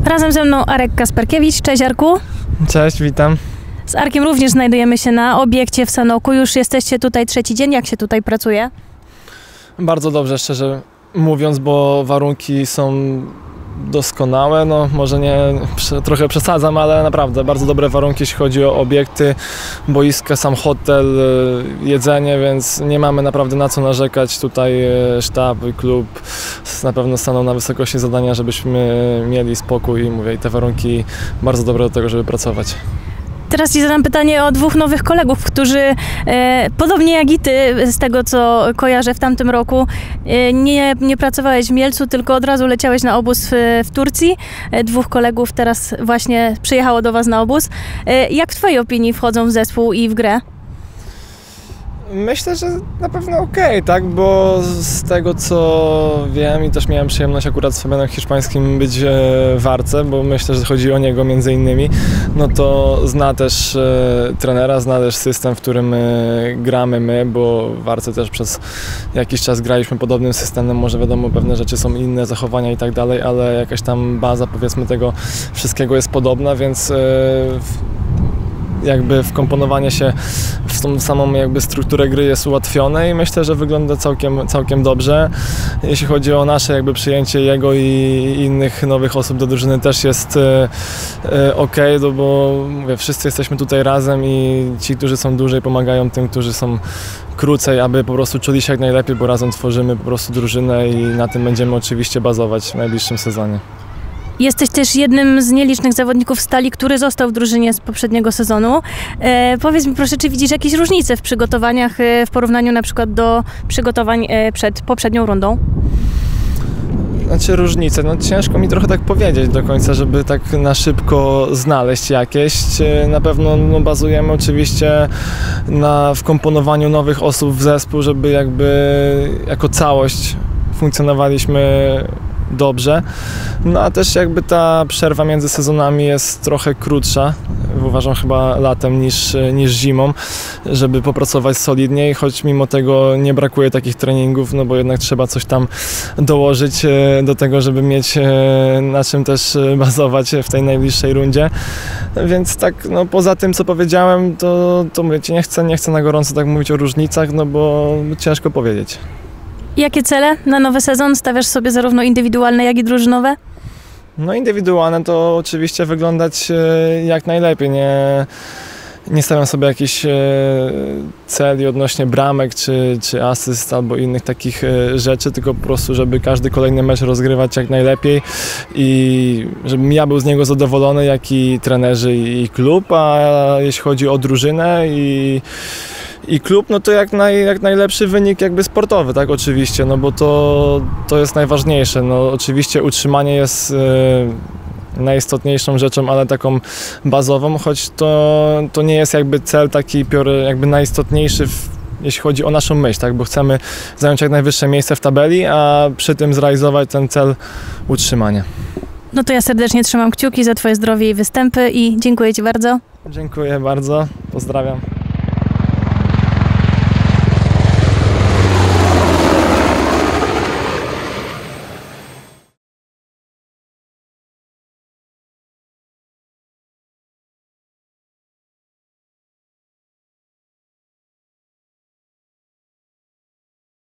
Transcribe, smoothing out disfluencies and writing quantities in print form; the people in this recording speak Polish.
Razem ze mną Arek Kasperkiewicz. Cześć Arku. Cześć, witam. Z Arkiem również znajdujemy się na obiekcie w Sanoku. Już jesteście tutaj trzeci dzień. Jak się tutaj pracuje? Bardzo dobrze, szczerze mówiąc, bo warunki są doskonałe. No może nie, trochę przesadzam, ale naprawdę bardzo dobre warunki, jeśli chodzi o obiekty, boiska, sam hotel, jedzenie, więc nie mamy naprawdę na co narzekać. Tutaj sztab i klub na pewno staną na wysokości zadania, żebyśmy mieli spokój i mówię, i te warunki bardzo dobre do tego, żeby pracować. Teraz Ci zadam pytanie o dwóch nowych kolegów, którzy podobnie jak i Ty, z tego co kojarzę w tamtym roku, nie pracowałeś w Mielcu, tylko od razu leciałeś na obóz w Turcji. Dwóch kolegów teraz właśnie przyjechało do Was na obóz. Jak w Twojej opinii wchodzą w zespół i w grę? Myślę, że na pewno okej, tak, bo z tego co wiem i też miałem przyjemność akurat z Fabianem Hiszpańskim być w Arce, bo myślę, że chodzi o niego między innymi, no to zna też trenera, zna też system, w którym gramy my, bo w Arce też przez jakiś czas graliśmy podobnym systemem, może wiadomo, pewne rzeczy są inne, zachowania i tak dalej, ale jakaś tam baza, powiedzmy, tego wszystkiego jest podobna, więc jakby wkomponowanie się w tą samą jakby strukturę gry jest ułatwione i myślę, że wygląda całkiem dobrze. Jeśli chodzi o nasze jakby przyjęcie jego i innych nowych osób do drużyny też jest okej, no bo mówię, wszyscy jesteśmy tutaj razem i ci, którzy są dłużej, pomagają tym, którzy są krócej, aby po prostu czuli się jak najlepiej, bo razem tworzymy po prostu drużynę i na tym będziemy oczywiście bazować w najbliższym sezonie. Jesteś też jednym z nielicznych zawodników Stali, który został w drużynie z poprzedniego sezonu. Powiedz mi proszę, czy widzisz jakieś różnice w przygotowaniach w porównaniu na przykład do przygotowań przed poprzednią rundą? Znaczy różnice, no ciężko mi trochę tak powiedzieć do końca, żeby tak na szybko znaleźć jakieś. Na pewno bazujemy oczywiście na wkomponowaniu nowych osób w zespół, żeby jakby jako całość funkcjonowaliśmy dobrze. No a też jakby ta przerwa między sezonami jest trochę krótsza, uważam chyba latem niż zimą, żeby popracować solidniej, choć mimo tego nie brakuje takich treningów, no bo jednak trzeba coś tam dołożyć do tego, żeby mieć na czym też bazować w tej najbliższej rundzie. Więc tak, no poza tym co powiedziałem, to mówię, nie chcę na gorąco tak mówić o różnicach, no bo ciężko powiedzieć. Jakie cele na nowy sezon stawiasz sobie zarówno indywidualne, jak i drużynowe? No indywidualne to oczywiście wyglądać jak najlepiej. Nie stawiam sobie jakichś celi odnośnie bramek czy asyst albo innych takich rzeczy, tylko po prostu, żeby każdy kolejny mecz rozgrywać jak najlepiej i żebym ja był z niego zadowolony, jak i trenerzy i klub, a jeśli chodzi o drużynę i klub, no to jak najlepszy wynik jakby sportowy, tak, oczywiście, no bo to jest najważniejsze. No oczywiście utrzymanie jest najistotniejszą rzeczą, ale taką bazową, choć to nie jest jakby cel taki jakby najistotniejszy, jeśli chodzi o naszą myśl, tak, bo chcemy zająć jak najwyższe miejsce w tabeli, a przy tym zrealizować ten cel utrzymania. No to ja serdecznie trzymam kciuki za Twoje zdrowie i występy i dziękuję Ci bardzo. Dziękuję bardzo, pozdrawiam.